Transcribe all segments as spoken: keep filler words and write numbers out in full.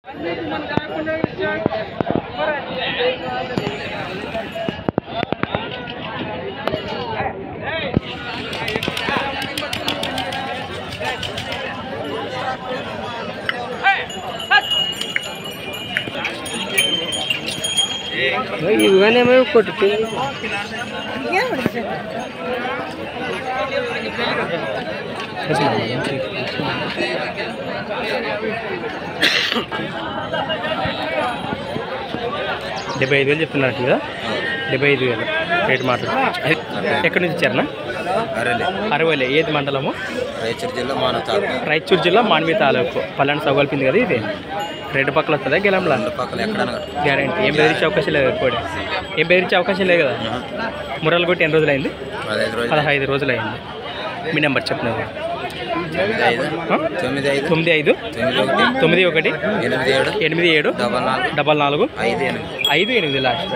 ఇవన్నీ ఏమో కొట్టుకు డెబ్బై ఐదు వేలు చెప్తున్నట్టు కదా, డెబ్బై ఐదు వేలు రేటు మాట్లాడు. ఎక్కడి నుంచి ఇచ్చారనా? అరవైలే. ఏది మండలము? రాయచూరు జిల్లా మానవ తాలూకు. రాయచూరు జిల్లా మాన్వి తాలూకు. పల్లెని సౌగలిపింది కదా ఇది. రెండు పక్కల వస్తుందా గెలంలా? పక్కన ఎక్కడ గ్యారంటీ. ఏం బెదిరించే అవకాశం లేదు కూడా, ఏం బెదిరించే అవకాశం లేదు కదా. మురలు కొట్టి ఎన్ని రోజులు అయింది? పదహైదు రోజులు అయింది. మీ నెంబర్ చెప్పినది తొమ్మిది ఐదు తొమ్మిది ఐదు తొమ్మిది ఒకటి ఎనిమిది ఏడు ఎనిమిది ఏడు డబల్ నాలుగు డబల్ నాలుగు ఐదు ఎనిమిది ఐదు ఎనిమిది లాస్ట్.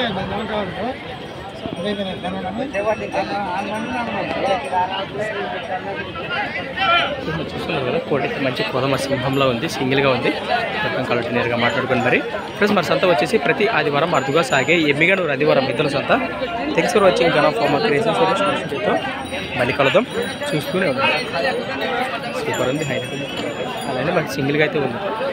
చూస్తున్నారు కదా, కోటి మంచి కొదమ సింహంలో ఉంది, సింగిల్గా ఉంది. మొత్తం కలెక్ట్ నేరుగా మాట్లాడుకుని మరి ఫ్రెండ్స్ మన సంత వచ్చేసి ప్రతి ఆదివారం అరుదుగా సాగే ఎమ్మిగనూరు ఆదివారం ఇద్దరు సంత. Thanks for watching gun of farmer creations. మళ్ళీ కలుద్దాం, చూస్తూనే ఉంది. సూపర్ ఉంది, హైలైట్. అలానే మనకి సింగిల్గా అయితే ఉంది.